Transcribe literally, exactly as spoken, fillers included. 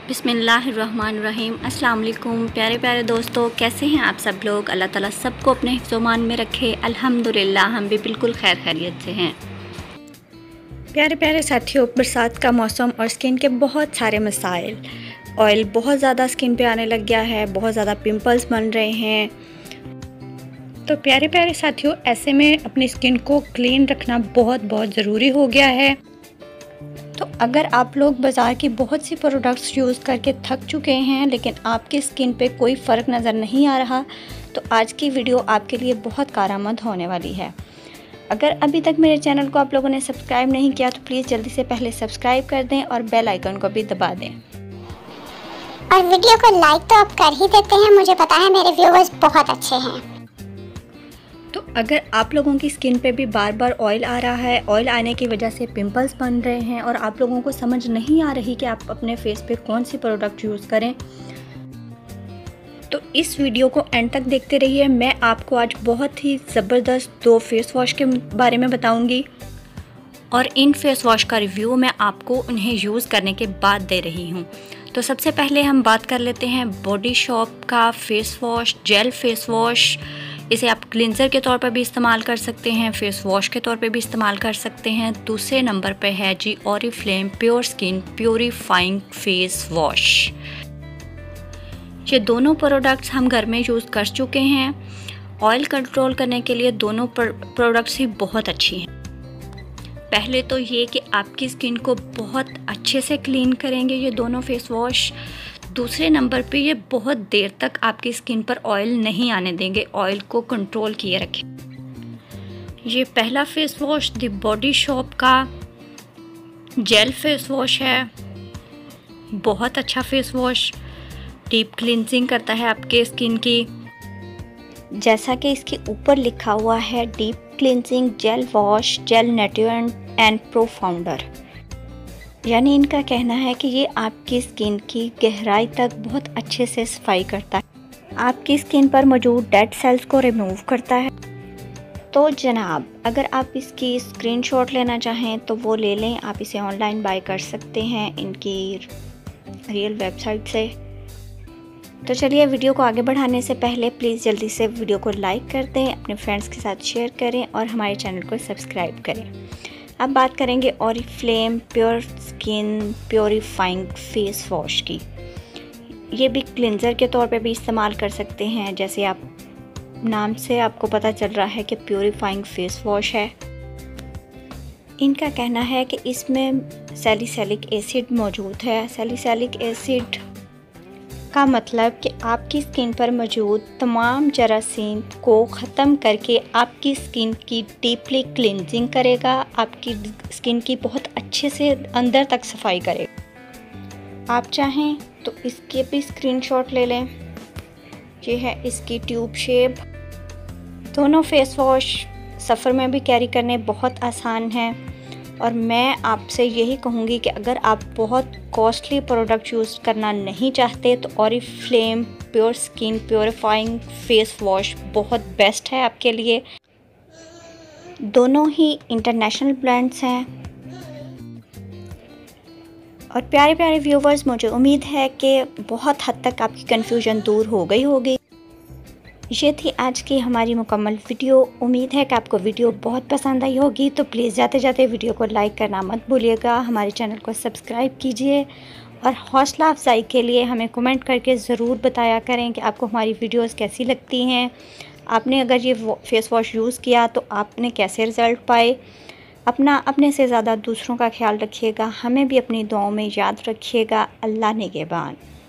बिस्मिल्लाहिर्रहमानिर्रहीम। अस्सलाम वालेकुम प्यारे प्यारे दोस्तों, कैसे हैं आप सब लोग। अल्लाह ताला सबको अपने हिफ्ज़-ओ-मान में रखे। अल्हम्दुलिल्लाह हम भी बिल्कुल खैर खैरियत से हैं। प्यारे प्यारे साथियों, बरसात का मौसम और स्किन के बहुत सारे मसाइल। ऑयल बहुत ज़्यादा स्किन पे आने लग गया है, बहुत ज़्यादा पिंपल्स बन रहे हैं। तो प्यारे प्यारे साथियों, ऐसे में अपनी स्किन को क्लीन रखना बहुत बहुत ज़रूरी हो गया है। तो अगर आप लोग बाज़ार की बहुत सी प्रोडक्ट्स यूज़ करके थक चुके हैं लेकिन आपकी स्किन पे कोई फ़र्क नज़र नहीं आ रहा, तो आज की वीडियो आपके लिए बहुत कारआमद होने वाली है। अगर अभी तक मेरे चैनल को आप लोगों ने सब्सक्राइब नहीं किया तो प्लीज़ जल्दी से पहले सब्सक्राइब कर दें और बेल आइकन को भी दबा दें। और वीडियो को लाइक तो आप कर ही देते हैं, मुझे पता है मेरे व्यूवर्स बहुत अच्छे हैं। तो अगर आप लोगों की स्किन पे भी बार बार ऑयल आ रहा है, ऑयल आने की वजह से पिंपल्स बन रहे हैं और आप लोगों को समझ नहीं आ रही कि आप अपने फेस पे कौन सी प्रोडक्ट यूज़ करें, तो इस वीडियो को एंड तक देखते रहिए। मैं आपको आज बहुत ही ज़बरदस्त दो फेस वॉश के बारे में बताऊंगी और इन फेस वॉश का रिव्यू मैं आपको उन्हें यूज़ करने के बाद दे रही हूँ। तो सबसे पहले हम बात कर लेते हैं बॉडी शॉप का face wash, gel face wash. इसे आप क्लिंजर के तौर पर भी इस्तेमाल कर सकते हैं, फेस वॉश के तौर पे भी इस्तेमाल कर सकते हैं। दूसरे नंबर पे है जी Oriflame pure skin purifying face wash. ये दोनों प्रोडक्ट्स हम घर में यूज़ कर चुके हैं। ऑयल कंट्रोल करने के लिए दोनों प्रोडक्ट्स ही बहुत अच्छी हैं। पहले तो ये कि आपकी स्किन को बहुत अच्छे से क्लीन करेंगे ये दोनों फेस वॉश। दूसरे नंबर पे ये बहुत देर तक आपकी स्किन पर ऑयल नहीं आने देंगे, ऑयल को कंट्रोल किए रखें। ये पहला face wash the Body Shop का जेल फेस वॉश है। बहुत अच्छा फेस वॉश, डीप क्लींजिंग करता है आपके स्किन की। जैसा कि इसके ऊपर लिखा हुआ है, deep cleansing gel wash gel nutrient and profounder, यानी इनका कहना है कि ये आपकी स्किन की गहराई तक बहुत अच्छे से सफाई करता है, आपकी स्किन पर मौजूद डेड सेल्स को रिमूव करता है। तो जनाब, अगर आप इसकी स्क्रीनशॉट लेना चाहें तो वो ले लें, आप इसे ऑनलाइन बाय कर सकते हैं इनकी रियल वेबसाइट से। तो चलिए, वीडियो को आगे बढ़ाने से पहले प्लीज़ जल्दी से वीडियो को लाइक कर दें, अपने फ्रेंड्स के साथ शेयर करें और हमारे चैनल को सब्सक्राइब करें। अब बात करेंगे Oriflame pure skin purifying face wash की। ये भी क्लिंजर के तौर पे भी इस्तेमाल कर सकते हैं, जैसे आप नाम से आपको पता चल रहा है कि प्योरीफाइंग फेस वॉश है। इनका कहना है कि इसमें सैलिसिलिक एसिड मौजूद है। सैलिसिलिक एसिड का मतलब कि आपकी स्किन पर मौजूद तमाम जरासीम को ख़त्म करके आपकी स्किन की डीपली क्लींजिंग करेगा, आपकी स्किन की बहुत अच्छे से अंदर तक सफाई करेगा। आप चाहें तो इसके भी स्क्रीनशॉट ले लें। ये है इसकी ट्यूब शेप। दोनों फेस वॉश सफ़र में भी कैरी करने बहुत आसान हैं और मैं आपसे यही कहूँगी कि अगर आप बहुत कॉस्टली प्रोडक्ट यूज़ करना नहीं चाहते तो Oriflame pure skin purifying face wash बहुत बेस्ट है आपके लिए। दोनों ही इंटरनेशनल ब्रांड्स हैं। और प्यारे प्यारे व्यूवर्स, मुझे उम्मीद है कि बहुत हद तक आपकी कन्फ्यूजन दूर हो गई होगी। ये थी आज की हमारी मुकम्मल वीडियो। उम्मीद है कि आपको वीडियो बहुत पसंद आई होगी। तो प्लीज़ जाते जाते वीडियो को लाइक करना मत भूलिएगा, हमारे चैनल को सब्सक्राइब कीजिए और हौसला अफजाई के लिए हमें कमेंट करके ज़रूर बताया करें कि आपको हमारी वीडियोस कैसी लगती हैं। आपने अगर ये फेस वॉश यूज़ किया तो आपने कैसे रिज़ल्ट पाए। अपना अपने से ज़्यादा दूसरों का ख्याल रखिएगा, हमें भी अपनी दुआओं में याद रखिएगा। अल्लाह निगहबान।